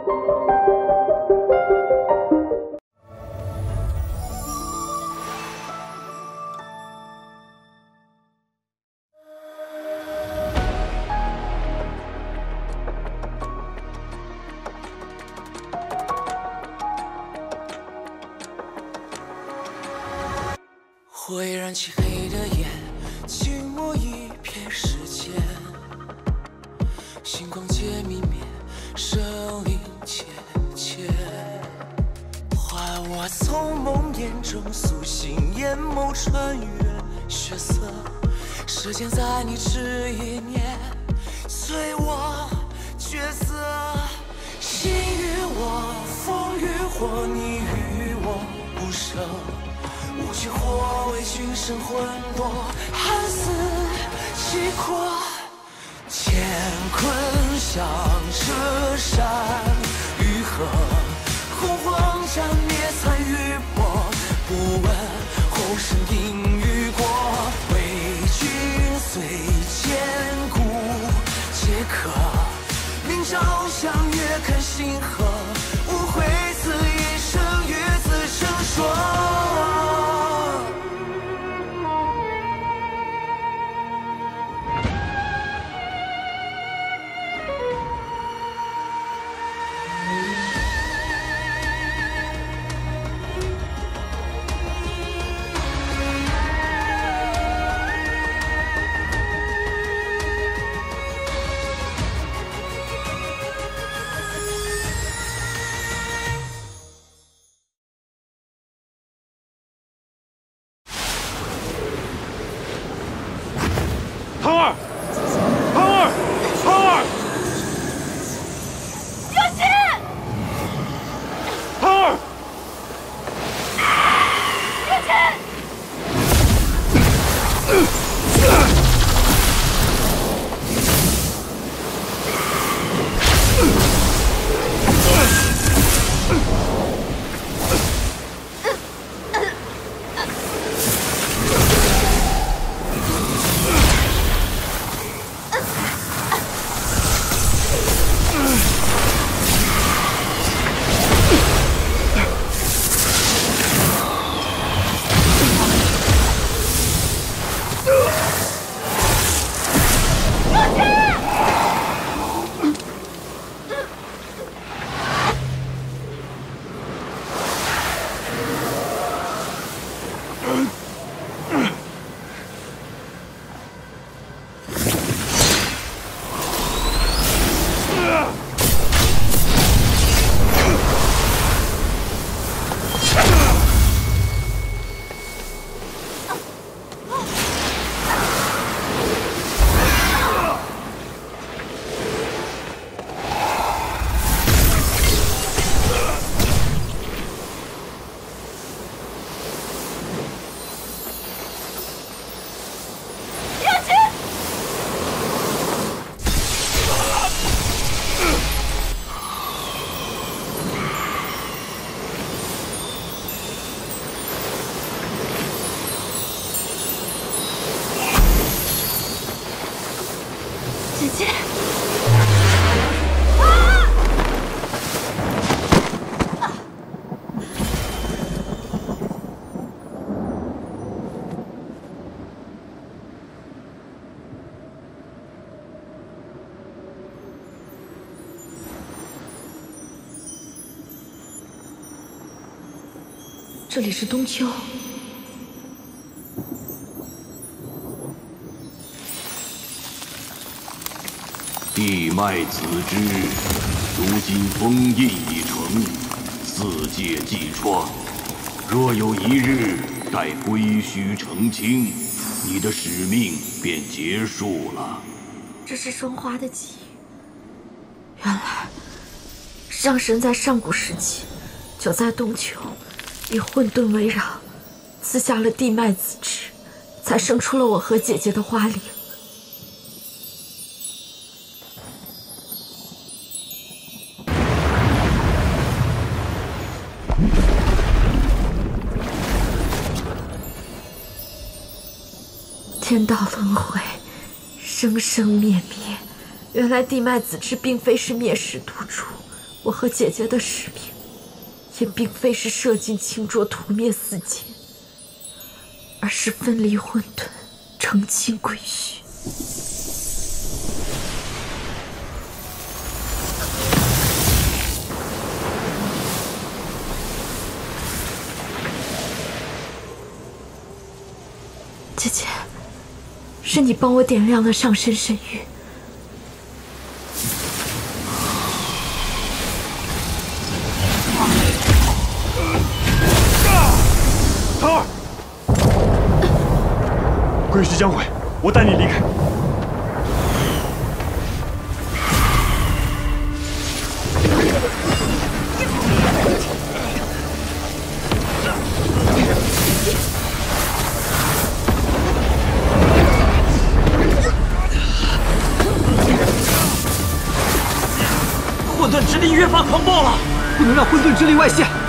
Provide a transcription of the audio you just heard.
会燃起黑的焰，静默一片时间，星光皆泯灭，生灵切切。换我从梦魇中苏醒，眼眸穿越血色，时间在你这一念，随我角色。心与我，风与火，你与我不舍。 无惧火为君生魂魄，寒死契阔。乾坤向这山与河，洪荒斩灭残与破。不问后生因与果，为君虽坚固皆可。明朝向月看星河，无悔此一生与子成说。 汤儿，汤儿，汤儿， 小心！ 汤儿， 小心！ 姐姐，这里是冬秋。 地脉子之，如今封印已成，四界既创。若有一日待归墟澄清，你的使命便结束了。 这是霜花的记忆。原来，上神在上古时期，就在冬秋，以混沌为壤，赐下了地脉子之，才生出了我和姐姐的花灵。 天道轮回，生生灭灭。原来地脉子之并非是灭世毒株， 我和姐姐的使命，也并非是射尽清浊、屠灭四界，而是分离混沌，澄清归虚。姐姐，是你帮我点亮了上深神域。 唐儿，归墟将毁，我带你离开。 混沌之力越发狂暴了， 不能让混沌之力外泄。